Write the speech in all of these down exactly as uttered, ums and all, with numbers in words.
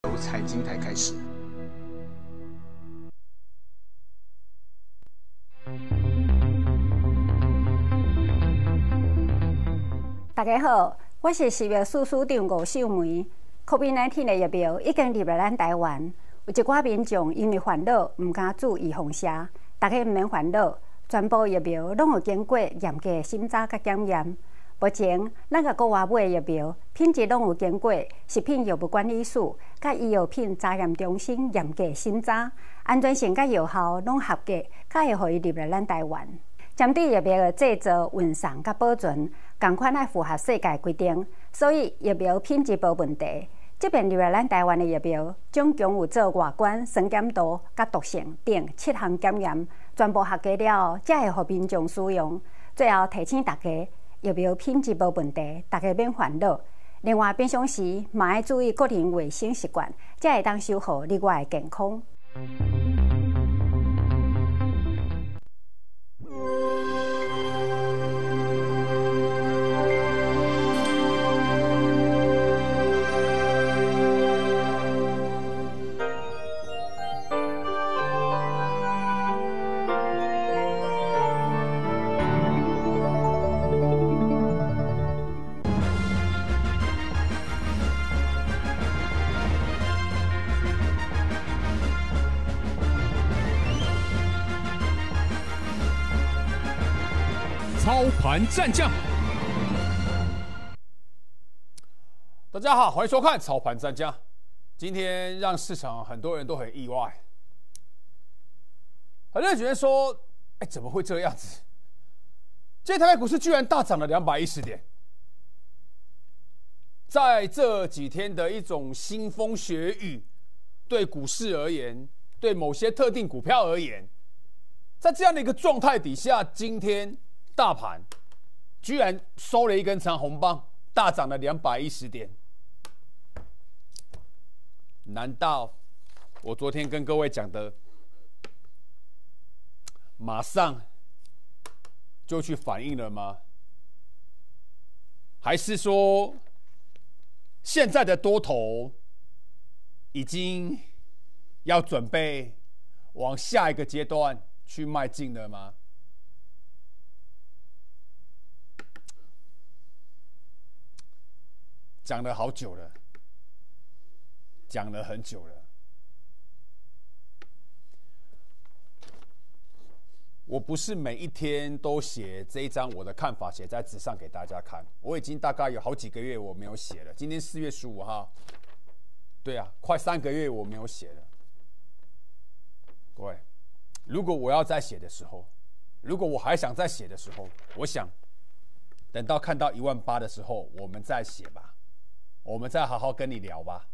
由财经台开始。 大家好，我是食药署署长吴秀梅。COVID 十九 的疫苗已经入来咱台湾，有一寡民众因为烦恼，唔敢注意放射。大家唔免烦恼，全部疫苗拢有经过严格的审查甲检验。目前，咱甲国外买的疫苗品质拢有经过食品药物管理署甲医药品查验中心严格审查，安全性甲药效拢合格，才会互伊入来咱台湾。针对疫苗的制造、运送甲保存，同款爱符合世界规定，所以疫苗品质无问题。即便入来咱台湾的疫苗，总共有做外观、酸碱度、甲毒性等七项检验，全部合格了后，才会互民众使用。最后提醒大家，疫苗品质无问题，大家免烦恼。另外，平常时嘛要注意个人卫生习惯，才会当守护你我的健康。 操盘战将，大家好，欢迎收看操盘战将。今天让市场很多人都很意外，很多人觉得说，哎，怎么会这样子？今天台北股市居然大涨了两百一十点，在这几天的一种腥风血雨，对股市而言，对某些特定股票而言，在这样的一个状态底下，今天大盘居然收了一根长红棒，大涨了两百一十点。难道我昨天跟各位讲的，马上就去反应了吗？还是说，现在的多头已经要准备往下一个阶段去迈进了吗？讲了好久了，讲了很久了。我不是每一天都写这一张我的看法写在纸上给大家看，我已经大概有好几个月我没有写了。今天四月十五号，对啊，快三个月我没有写了。各位，如果我要再写的时候，如果我还想再写的时候，我想等到看到一万八的时候，我们再写吧。我们再好好跟你聊吧。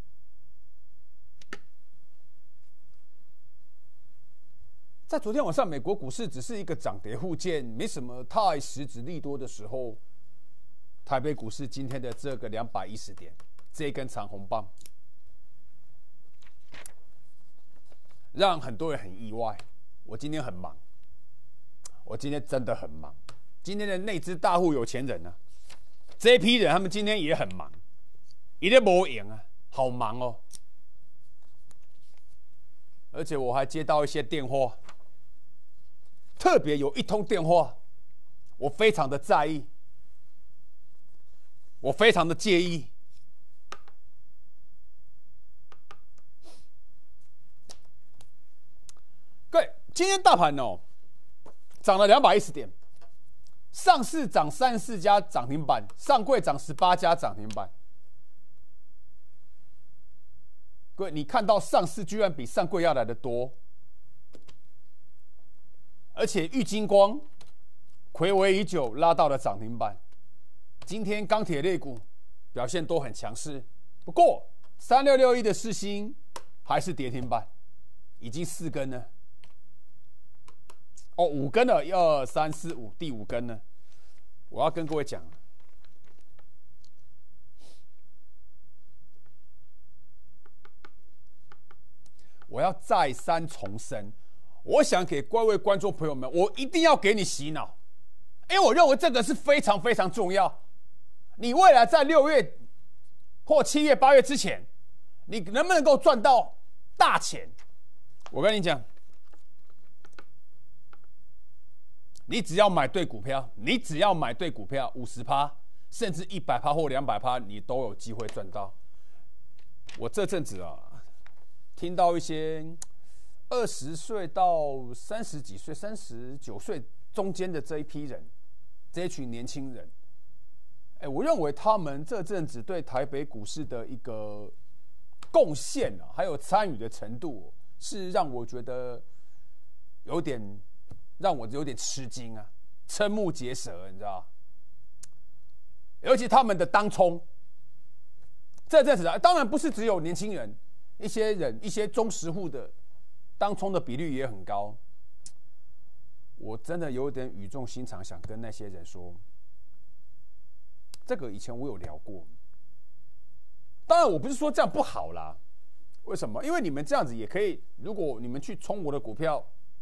在昨天晚上，美国股市只是一个涨跌互见，没什么太实质利多的时候，台北股市今天的这个两百一十点，这一根长红棒，让很多人很意外。我今天很忙，我今天真的很忙。今天的内资大户有钱人呢、啊，这一批人他们今天也很忙。一定没赢啊，好忙哦！而且我还接到一些电话，特别有一通电话，我非常的在意，我非常的介意。各位，今天大盘哦，涨了两百一十点，上市涨三十四家涨停板，上柜涨十八家涨停板。各位，你看到上市居然比上柜要来的多，而且玉晶光睽违已久拉到了涨停板。今天钢铁类股表现都很强势，不过三六六一的世芯还是跌停板，已经四根了。哦，五根了，一二三四五，第五根了。我要跟各位讲。我要再三重申，我想给各位观众朋友们，我一定要给你洗脑，因为我认为这个是非常非常重要。你未来在六月或七月、八月之前， 你能不能够赚到大钱？我跟你讲，你只要买对股票，你只要买对股票，五十趴甚至一百趴或两百趴，你都有机会赚到。我这阵子啊，听到一些二十岁到三十几岁、三十九岁中间的这一批人，这一群年轻人，哎，我认为他们这阵子对台北股市的一个贡献啊，还有参与的程度，是让我觉得有点让我有点吃惊啊，瞠目结舌，你知道？尤其他们的当冲，这阵子啊，当然不是只有年轻人，一些人、一些中实户的当冲的比率也很高。我真的有点语重心长，想跟那些人说，这个以前我有聊过。当然，我不是说这样不好啦。为什么？因为你们这样子也可以，如果你们去冲我的股票，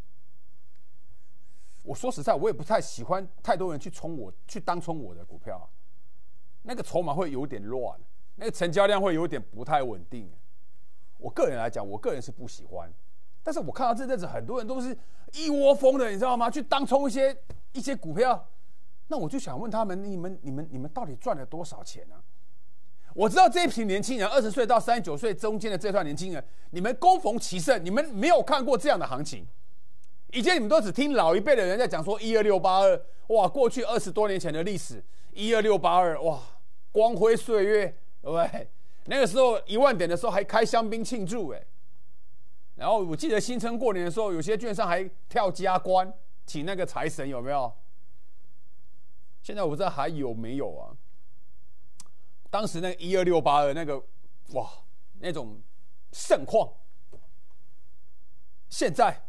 我说实在，我也不太喜欢太多人去冲我、去当冲我的股票啊。那个筹码会有点乱，那个成交量会有点不太稳定。我个人来讲，我个人是不喜欢。但是我看到这阵子很多人都是一窝蜂的，你知道吗？去当冲一些一些股票，那我就想问他们：你们、你们、你们到底赚了多少钱啊？我知道这一批年轻人，二十岁到三十九岁中间的这段年轻人，你们恭逢其盛，你们没有看过这样的行情。以前你们都只听老一辈的人在讲说一二六八二，哇，过去二十多年前的历史，一二六八二，哇，光辉岁月，对不对？那个时候一万点的时候还开香槟庆祝，哎，然后我记得新春过年的时候，有些券商还跳家官，请那个财神，有没有？现在我不知道还有没有啊？当时那个一二六八二那个，哇，那种盛况，现在。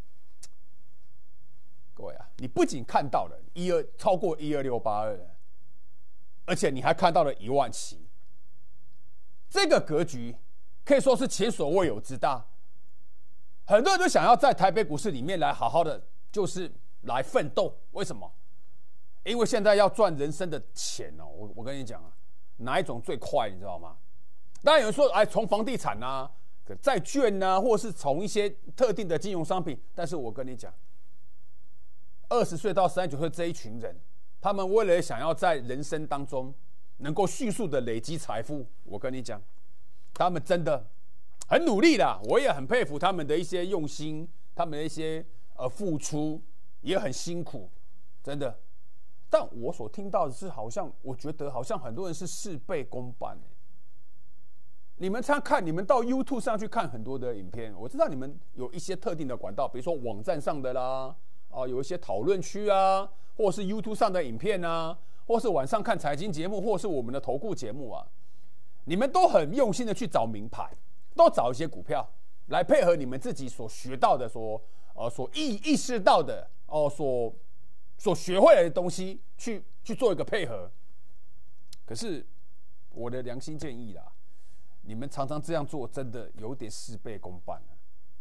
各位啊，你不仅看到了一二超过一二六八二，而且你还看到了一万七，这个格局可以说是前所未有之大。很多人都想要在台北股市里面来好好的，就是来奋斗。为什么？因为现在要赚人生的钱哦。我我跟你讲啊，哪一种最快，你知道吗？当然有人说，哎，从房地产啊、债券啊，或是从一些特定的金融商品。但是我跟你讲。二十岁到三十九岁这一群人，他们为了想要在人生当中能够迅速的累积财富，我跟你讲，他们真的很努力啦。我也很佩服他们的一些用心，他们的一些呃付出也很辛苦，真的。但我所听到的是，好像我觉得好像很多人是事倍功半。你们常看，你们到 YouTube 上去看很多的影片，我知道你们有一些特定的管道，比如说网站上的啦。啊，有一些讨论区啊，或是 YouTube 上的影片啊，或是晚上看财经节目，或是我们的投顾节目啊，你们都很用心的去找名牌，都找一些股票来配合你们自己所学到的、所呃所意意识到的哦、呃，所所学会来的东西去去做一个配合。可是我的良心建议啦，你们常常这样做，真的有点事倍功半了。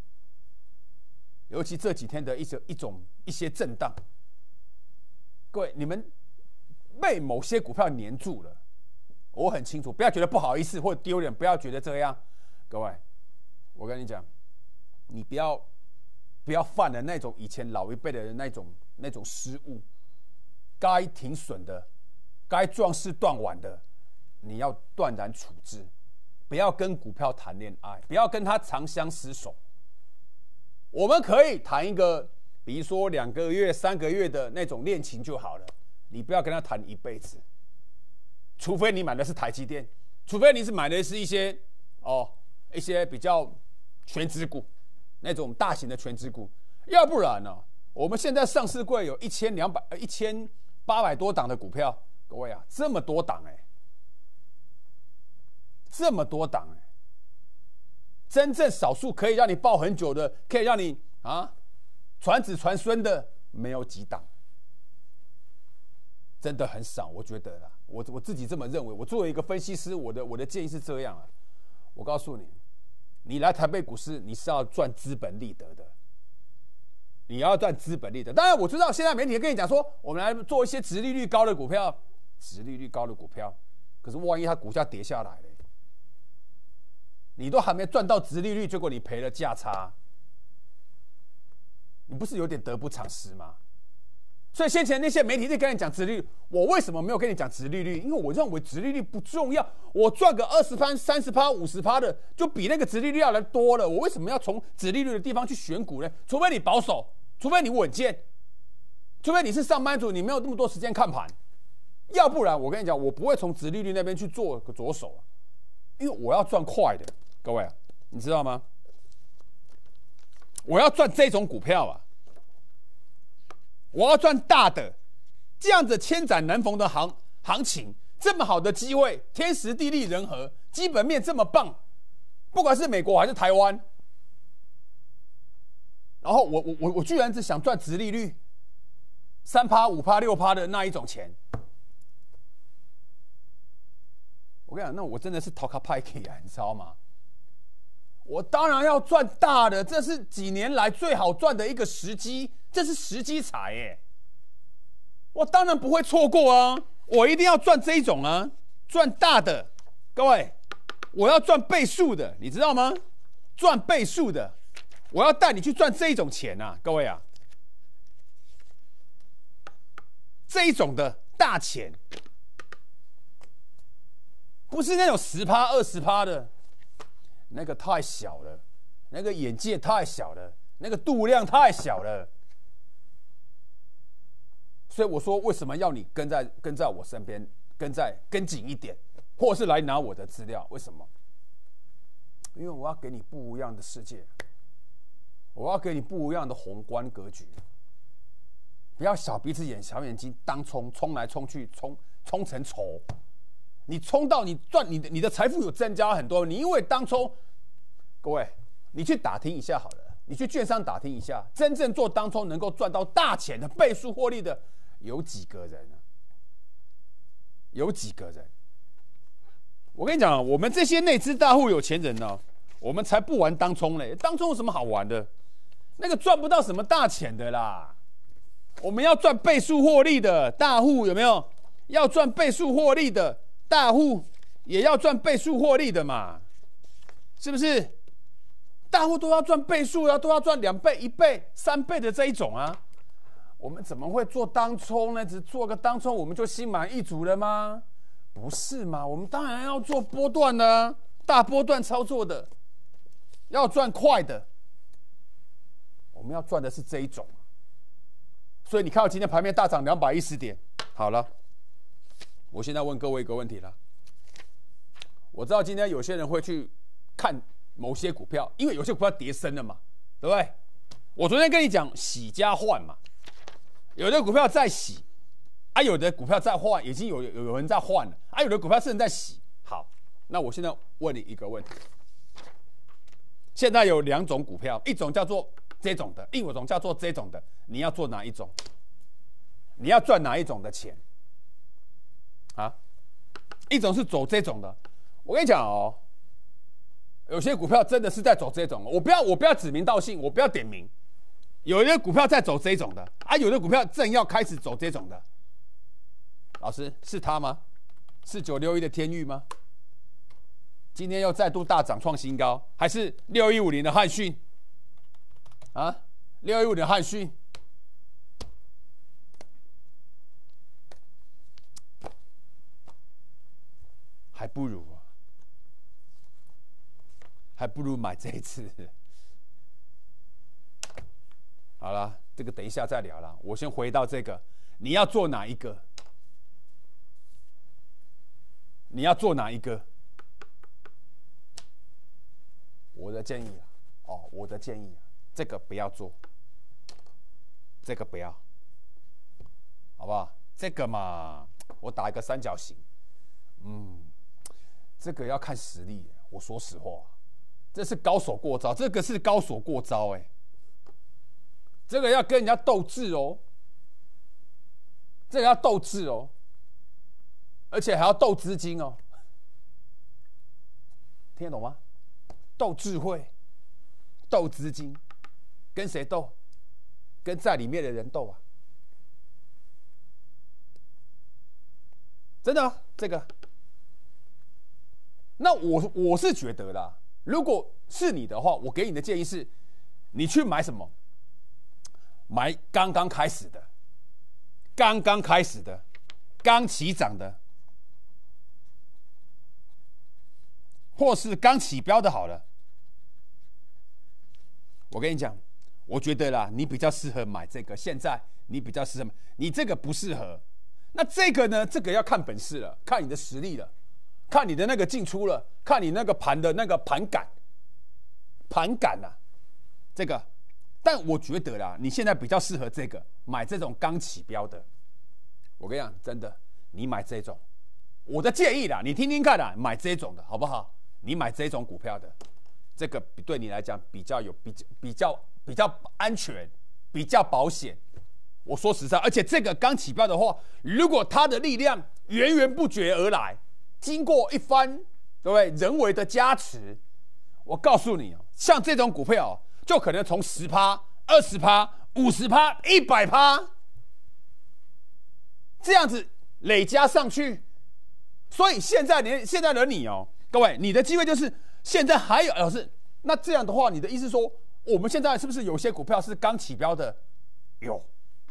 尤其这几天的一些一种一些震荡，各位，你们被某些股票黏住了，我很清楚，不要觉得不好意思或丢脸，不要觉得这样。各位，我跟你讲，你不要不要犯了那种以前老一辈的人那种那种失误，该停损的，该壮士断腕的，你要断然处置，不要跟股票谈恋爱，不要跟他长相厮守。我们可以谈一个，比如说两个月、三个月的那种恋情就好了。你不要跟他谈一辈子，除非你买的是台积电，除非你是买的是一些哦一些比较全指股，那种大型的全指股，要不然呢、啊，我们现在上市柜有一千两百、一千八百多档的股票，各位啊，这么多档哎、欸，这么多档哎、欸。真正少数可以让你抱很久的，可以让你啊传子传孙的，没有几档，真的很少，我觉得啦，我我自己这么认为。我作为一个分析师，我的我的建议是这样啊，我告诉你，你来台北股市，你是要赚资本利得的，你要赚资本利得。当然，我知道现在媒体跟你讲说，我们来做一些殖利率高的股票，殖利率高的股票，可是万一它股价跌下来了。 你都还没赚到殖利率，结果你赔了价差，你不是有点得不偿失吗？所以先前那些媒体在跟你讲殖利率，我为什么没有跟你讲殖利率？因为我认为殖利率不重要，我赚个二十趴、三十趴、五十趴的，就比那个殖利率要来多了。我为什么要从殖利率的地方去选股呢？除非你保守，除非你稳健，除非你是上班族，你没有那么多时间看盘，要不然我跟你讲，我不会从殖利率那边去做个着手啊，因为我要赚快的，各位啊，你知道吗？我要赚这种股票啊。我要赚大的，这样子千载难逢的行行情，这么好的机会，天时地利人和，基本面这么棒，不管是美国还是台湾，然后我我我我居然只想赚殖利率三趴、五趴、六趴的那一种钱，我跟你讲，那我真的是头壳派气啊，你知道吗？我当然要赚大的，这是几年来最好赚的一个时机。这是时机财耶，我当然不会错过啊！我一定要赚这一种啊，赚大的，各位，我要赚倍数的，你知道吗？赚倍数的，我要带你去赚这一种钱啊，各位啊，这一种的大钱，不是那种十趴、二十趴的，那个太小了，那个眼界太小了，那个度量太小了。所以我说，为什么要你跟在跟在我身边，跟在跟紧一点，或是来拿我的资料？为什么？因为我要给你不一样的世界，我要给你不一样的宏观格局。不要小鼻子眼小眼睛，当冲冲来冲去，冲冲成仇。你冲到你赚你的你的财富有增加很多，你因为当冲，各位，你去打听一下好了，你去券商打听一下，真正做当冲能够赚到大钱的倍数获利的。有几个人啊？有几个人？我跟你讲，我们这些内资大户有钱人呢、哦，我们才不玩当冲嘞！当冲有什么好玩的？那个赚不到什么大钱的啦。我们要赚倍数获利的大户有没有？要赚倍数获利的大户，也要赚倍数获利的嘛，是不是？大户都要赚倍数啊，都要赚两倍、一倍、三倍的这一种啊。我们怎么会做当冲呢？只做个当冲，我们就心满意足了吗？不是嘛？我们当然要做波段的、啊，大波段操作的，要赚快的。我们要赚的是这一种。所以你看到今天盘面大涨两百一十点，好了，我现在问各位一个问题了。我知道今天有些人会去看某些股票，因为有些股票跌深了嘛，对不对？我昨天跟你讲洗加换嘛。有的股票在洗，啊，有的股票在换，已经有有有人在换了，啊，有的股票是人在洗。好，那我现在问你一个问题：现在有两种股票，一种叫做这种的，另一种叫做这种的，你要做哪一种？你要赚哪一种的钱？啊，一种是走这种的，我跟你讲哦，有些股票真的是在走这种，我不要我不要指名道姓，我不要点名。有的股票在走这种的啊，有的股票正要开始走这种的。老师，是他吗？是九六一的天钰吗？今天又再度大涨创新高，还是六一五零的汉讯？啊，六一五零的汉讯，还不如啊，还不如买这一次。好了，这个等一下再聊了。我先回到这个，你要做哪一个？你要做哪一个？我的建议啊，哦，我的建议啊，这个不要做，这个不要，好不好？这个嘛，我打一个三角形，嗯，这个要看实力。我说实话，这是高手过招，这个是高手过招，哎。这个要跟人家斗智哦，这个要斗智哦，而且还要斗资金哦，听得懂吗？斗智慧，斗资金，跟谁斗？跟在里面的人斗啊！真的、啊、这个，那我我是觉得啦， 如果是你的话，我给你的建议是，你去买什么？买刚刚开始的，刚刚开始的，刚起涨的，或是刚起标的好了。我跟你讲，我觉得啦，你比较适合买这个。现在你比较适合买，你这个不适合。那这个呢？这个要看本事了，看你的实力了，看你的那个进出了，看你那个盘的那个盘感，盘感啊，这个。但我觉得啦，你现在比较适合这个，买这种刚起标的。我跟你讲，真的，你买这种，我的建议啦，你听听看啦，买这种的好不好？你买这种股票的。这个对你来讲比较有比较比较比较安全，比较保险。我说实在，而且这个刚起标的话，如果它的力量源源不绝而来，经过一番对不对人为的加持，我告诉你哦，像这种股票、哦、就可能从十趴、二十趴、五十趴、一百趴这样子累加上去。所以现在你现在的你哦，各位，你的机会就是。现在还有老师，那这样的话，你的意思说，我们现在是不是有些股票是刚起标的？有，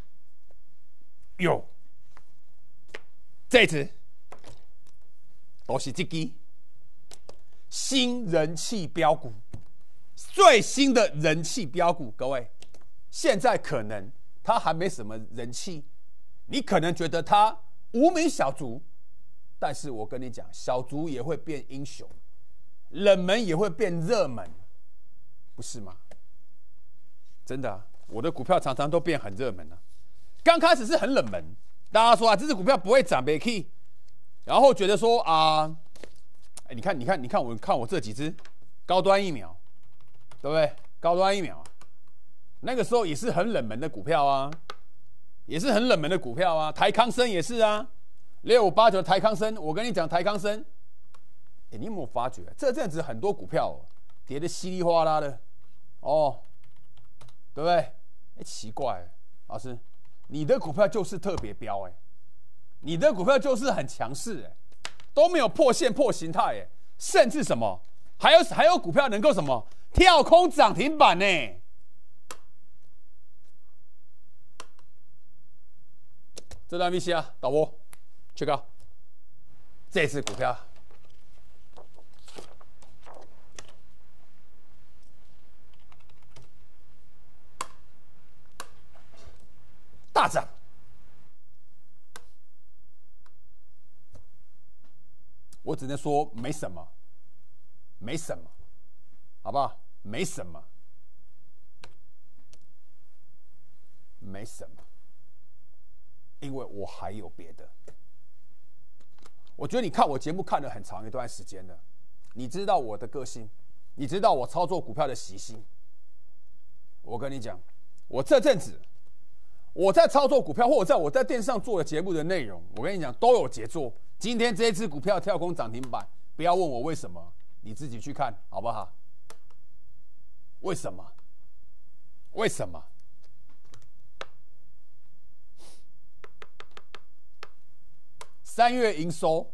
有，这一支都是这支新人气标股，最新的人气标股。各位，现在可能它还没什么人气，你可能觉得它无名小卒，但是我跟你讲，小卒也会变英雄。冷门也会变热门，不是吗？真的、啊，我的股票常常都变很热门啊。刚开始是很冷门，大家说啊，这只股票不会涨，没 key， 然后觉得说啊，哎，你看，你看，你看，我看我这几只高端疫苗，对不对？高端疫苗，那个时候也是很冷门的股票啊，也是很冷门的股票啊。台康生也是啊，六五八九台康生，我跟你讲，台康生。欸、你有没有发觉，这阵子很多股票、哦、跌得稀里哗啦的，哦，对不对？欸、奇怪，老师，你的股票就是特别标，哎，你的股票就是很强势，哎，都没有破线破形态，哎，甚至什么，还有还有股票能够什么跳空涨停板呢？这段 V C 啊，导播 check out， 这次股票。大涨，我只能说没什么，没什么，好不好？没什么，没什么，因为我还有别的。我觉得你看我节目看了很长一段时间了，你知道我的个性，你知道我操作股票的习性。我跟你讲，我这阵子。我在操作股票，或者在我在电视上做的节目的内容，我跟你讲都有杰作。今天这一只股票跳空涨停板，不要问我为什么，你自己去看好不好？为什么？为什么？三月营收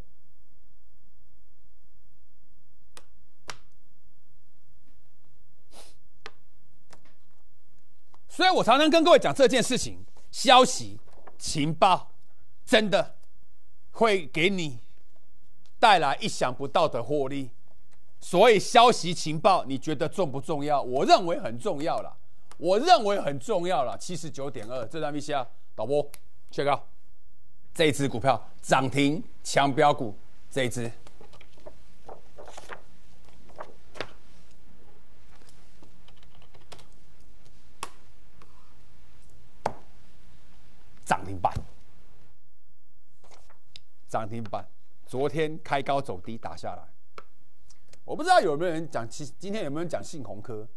所以我常常跟各位讲这件事情，消息、情报，真的会给你带来意想不到的获利。所以消息、情报，你觉得重不重要？我认为很重要啦，我认为很重要啦。七十九点二，这张 V C R 导播 check out， 这一支股票涨停强标股，这一支。涨停板，涨停板，昨天开高走低打下来。我不知道有没有人讲，今天有没有人讲信鸿科？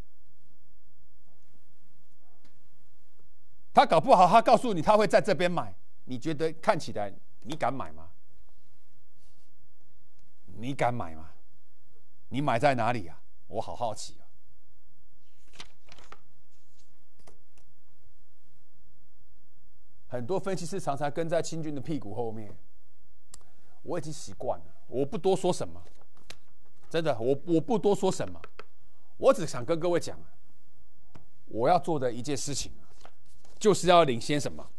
他搞不好他告诉你他会在这边买，你觉得看起来你敢买吗？你敢买吗？你买在哪里啊？我好好奇啊。很多分析师常常跟在清军的屁股后面，我已经习惯了，我不多说什么。 真的，我我不多说什么，我只想跟各位讲，我要做的一件事情，就是要领先什么？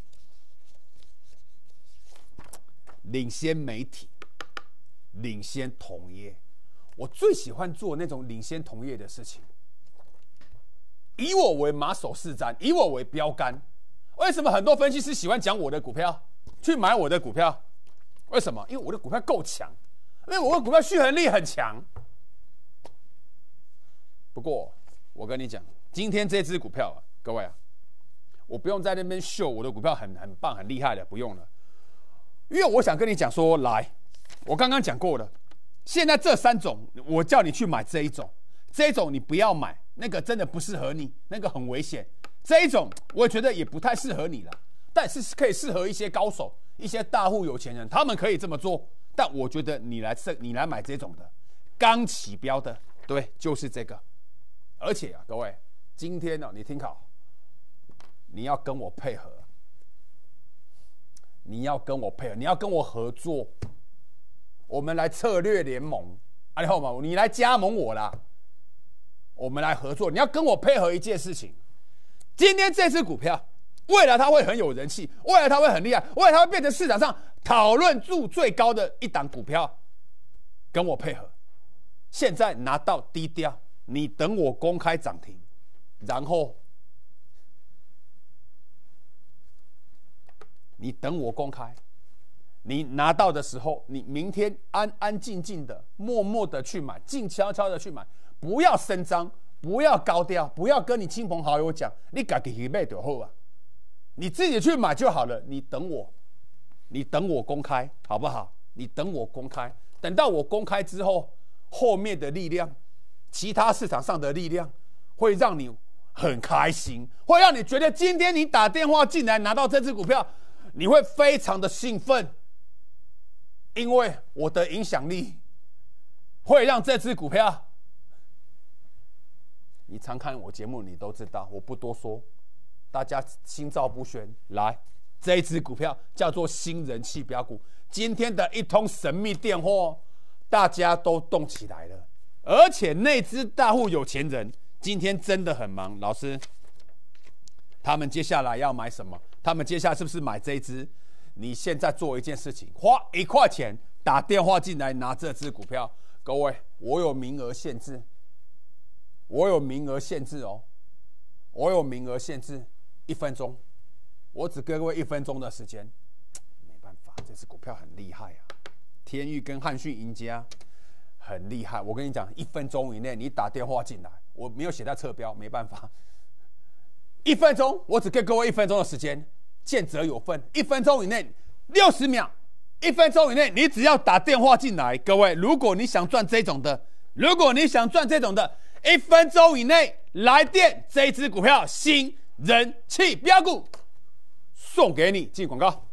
领先媒体，领先同业。我最喜欢做那种领先同业的事情，以我为马首是瞻，以我为标杆。为什么很多分析师喜欢讲我的股票，去买我的股票？为什么？因为我的股票够强，因为我的股票续航力很强。不过，我跟你讲，今天这支股票啊，各位啊，我不用在那边秀我的股票很很棒、很厉害的，不用了。因为我想跟你讲说，来，我刚刚讲过了，现在这三种，我叫你去买这一种，这一种你不要买，那个真的不适合你，那个很危险。这一种我觉得也不太适合你了，但是可以适合一些高手、一些大户有钱人，他们可以这么做。但我觉得你来你来买这种的，刚起标的，对，就是这个。而且啊，各位，今天呢、啊，你听好，你要跟我配合，你要跟我配合，你要跟我合作，我们来策略联盟，啊，你好吗？你来加盟我啦，我们来合作，你要跟我配合一件事情。今天这支股票，未来它会很有人气，未来它会很厉害，未来它会变成市场上讨论度最高的一档股票，跟我配合。现在拿到低调。你等我公开涨停，然后你等我公开，你拿到的时候，你明天安安静静的、默默的去买，静悄悄的去买，不要声张，不要高调，不要跟你亲朋好友讲，你自己去买就好啊，你自己去买就好了。你等我，你等我公开，好不好？你等我公开，等到我公开之后，后面的力量。其他市场上的力量会让你很开心，会让你觉得今天你打电话进来拿到这支股票，你会非常的兴奋，因为我的影响力会让这支股票，你常看我节目你都知道，我不多说，大家心照不宣。来，这一支股票叫做新人气标股，今天的一通神秘电话，大家都动起来了。而且内资大户有钱人今天真的很忙，老师，他们接下来要买什么？他们接下来是不是买这一支？你现在做一件事情，花一块钱打电话进来拿这支股票。各位，我有名额限制，我有名额限制哦，我有名额限制，一分钟，我只给各位一分钟的时间。没办法，这支股票很厉害啊，天钰跟汉讯赢家。很厉害，我跟你讲，一分钟以内你打电话进来，我没有写在侧标，没办法。一分钟，我只给各位一分钟的时间，见者有份。一分钟以内，六十秒，一分钟以内，你只要打电话进来，各位，如果你想赚这种的，如果你想赚这种的，一分钟以内来电，这一支股票新人气标股送给你。进广告。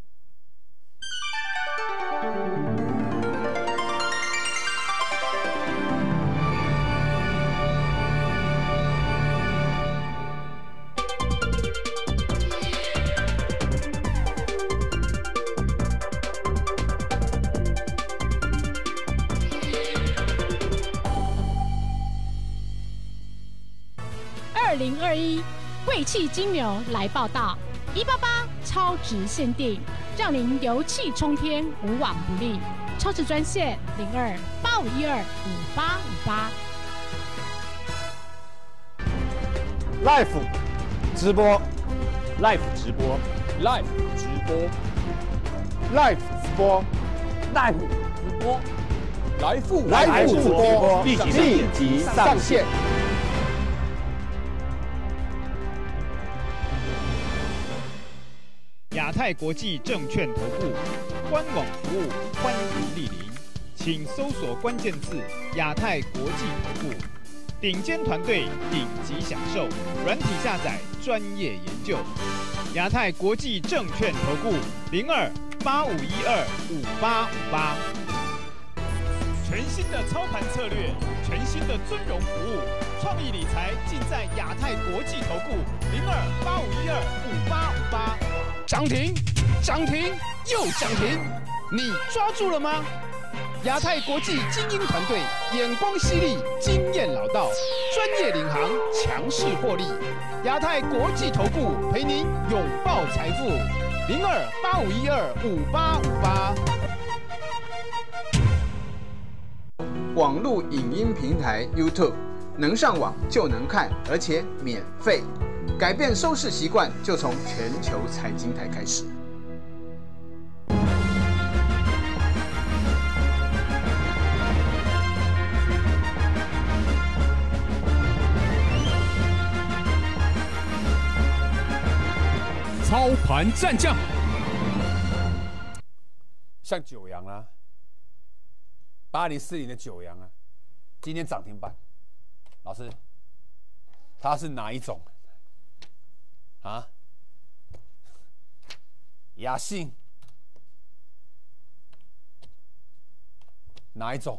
二零二一贵气金牛来报道，一八八超值限定，让您油气冲天，无往不利。超值专线零二八五一二五八五八。 Life 直播 ，Life 直播 ，Live 直播 ，Life 直播 ，Live 直播，来复来复直播， 立即立即上线。 亚太国际证券投顾官网服务欢迎莅临，请搜索关键字“亚太国际投顾”，顶尖团队，顶级享受，软体下载，专业研究。亚太国际证券投顾零二八五一二五八五八。全新的操盘策略，全新的尊荣服务，创意理财尽在亚太国际投顾零二八五一二五八五八。涨停，涨停，又涨停，你抓住了吗？ 亚太国际精英团队，眼光犀利，经验老道，专业领航，强势获利。亚太国际投顾陪您拥抱财富，零二八五一二五八五八。 网络影音平台 YouTube 能上网就能看，而且免费。改变收视习惯，就从全球财经台开始。 操盘战将，像九阳啊，八零四零的九阳啊，今天涨停板。老师，它是哪一种啊？雅信哪一种？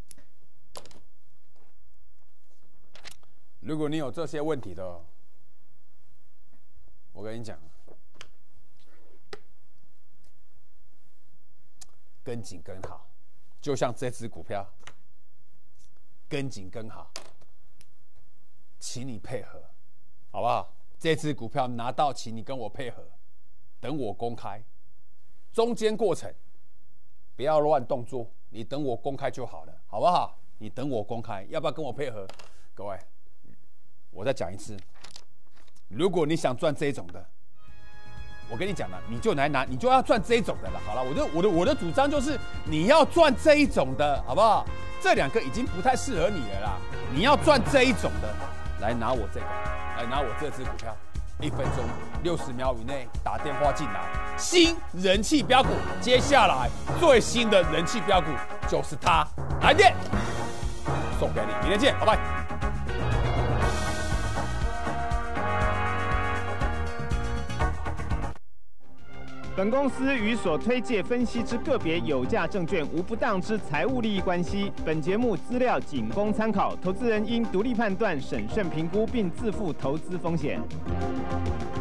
如果你有这些问题的，我跟你讲。跟紧跟好，就像这只股票，跟紧跟好，请你配合，好不好？这只股票拿到，请你跟我配合，等我公开，中间过程不要乱动作，你等我公开就好了，好不好？你等我公开，要不要跟我配合？各位，我再讲一次，如果你想赚这种的。我跟你讲了，你就来拿，你就要赚这一种的了。好了，我的我的我的主张就是你要赚这一种的，好不好？这两个已经不太适合你了啦。你要赚这一种的，来拿我这个，来拿我这支股票，一分钟六十秒以内打电话进来，新人气标股，接下来最新的人气标股就是它，来电送给你，明天见，拜拜。 本公司与所推介分析之个别有价证券无不当之财务利益关系。本节目资料仅供参考，投资人应独立判断、审慎评估，并自负投资风险。